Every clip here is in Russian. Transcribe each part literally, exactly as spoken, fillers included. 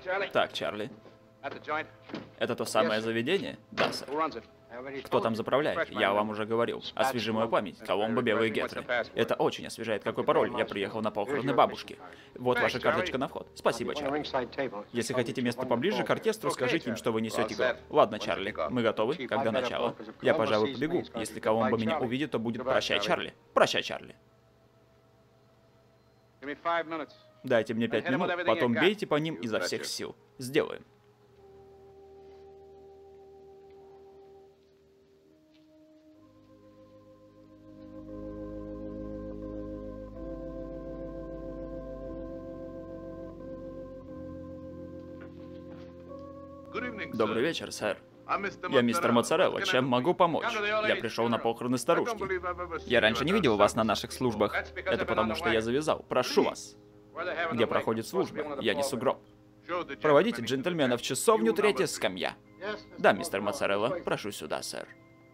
Так, Чарли. Это то самое заведение? Да, сэр. Кто там заправляет? Я вам уже говорил. Освежи мою память. Коломбо, белые гетры. Это очень освежает. Какой пароль? Я приехал на похороны бабушки. Вот ваша карточка на вход. Спасибо, Чарли. Если хотите место поближе к оркестру, скажите им, что вы несете гол. Ладно, Чарли, мы готовы? Когда начало? Я, пожалуй, побегу. Если Коломбо меня увидит, то будет прощай, Чарли. Прощай, Чарли. Дайте мне пять минут, потом бейте по ним изо всех сил. Сделаем. Добрый вечер, сэр. Я мистер Моцарелло. Чем могу помочь? Я пришел на похороны старушки. Я раньше не видел вас на наших службах. Это потому, что я завязал. Прошу вас. Где проходит служба? Я несу гроб. Проводите джентльмена в часовню, третья скамья. Да, мистер Моцарелло. Прошу сюда, сэр.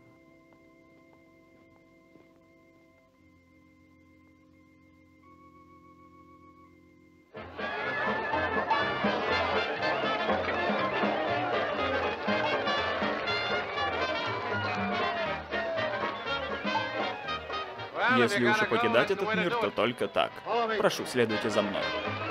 Если уж и покидать этот мир, то только так. Прошу, следуйте за мной.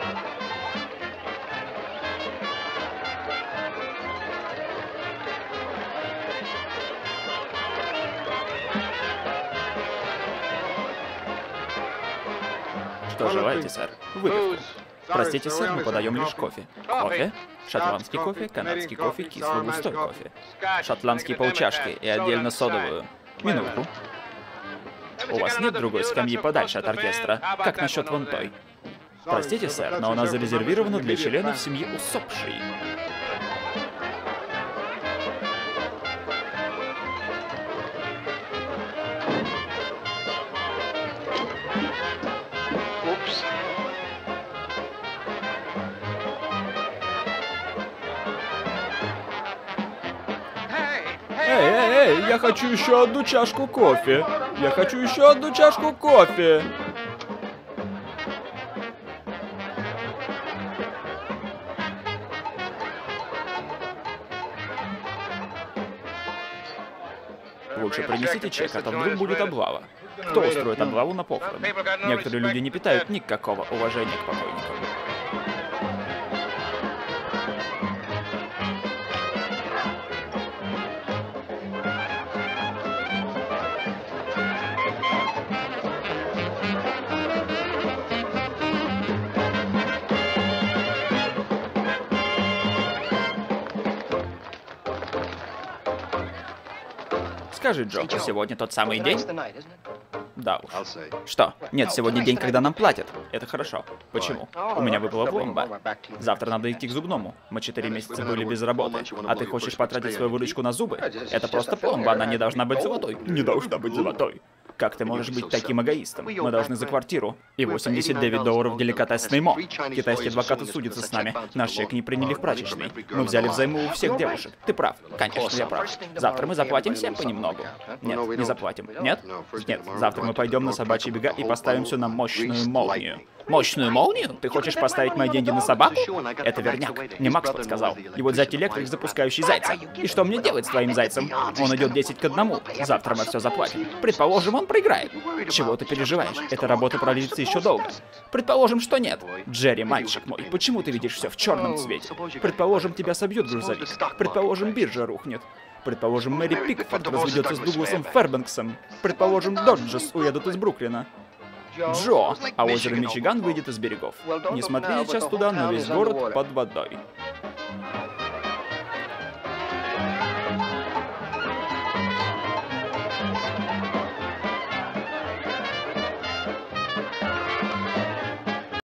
Что желаете, сэр? Выпивку. Простите, сэр, мы подаем лишь кофе. Кофе? Шотландский кофе, канадский кофе, кислый густой кофе. Шотландские полчашки и отдельно содовую. Минутку. У вас нет другой скамьи подальше от оркестра? Как насчет вон той? Простите, сэр, но она зарезервирована для членов семьи усопшей. Упс. Эй, эй, эй, я хочу еще одну чашку кофе. Я хочу еще одну чашку кофе. Лучше принесите чек, а то вдруг будет облава. Кто устроит облаву на похороны? Некоторые люди не питают никакого уважения к покойникам. Скажи, Джо, сегодня тот самый день? Да уж. Что? Нет, сегодня день, когда нам платят. Это хорошо. Почему? У меня выпала пломба. Завтра надо идти к зубному. Мы четыре месяца были без работы. А ты хочешь потратить свою выручку на зубы? Это просто пломба, она не должна быть золотой. Не должна быть золотой. Как ты можешь быть таким эгоистом? Мы должны за квартиру. И восемьдесят девять долларов деликатесный мо. Китайские адвокаты судятся с нами. Наш чек не приняли в прачечной. Мы взяли взаймы у всех девушек. Ты прав. Конечно, я прав. Завтра мы заплатим всем понемногу. Нет, не заплатим. Нет? Нет. Завтра мы пойдем на собачьи бега и поставим все на мощную молнию. Мощную молнию? Ты хочешь поставить мои деньги на собаку? Это верняк. Мне Макс подсказал. Его взять электрик, запускающий зайца. И что мне делать с твоим зайцем? Он идет десять к одному. Завтра мы все заплатим. Предположим, он проиграет. Чего ты переживаешь? Эта работа продлится еще долго. Предположим, что нет. Джерри, мальчик мой, почему ты видишь все в черном цвете? Предположим, тебя собьет грузовик. Предположим, биржа рухнет. Предположим, Мэри Пикфорд разведется с Дугласом Фербенксом. Предположим, Доджес уедут из Бруклина. Джо, а озеро Мичиган выйдет из берегов. Не смотри сейчас туда, но весь город под водой.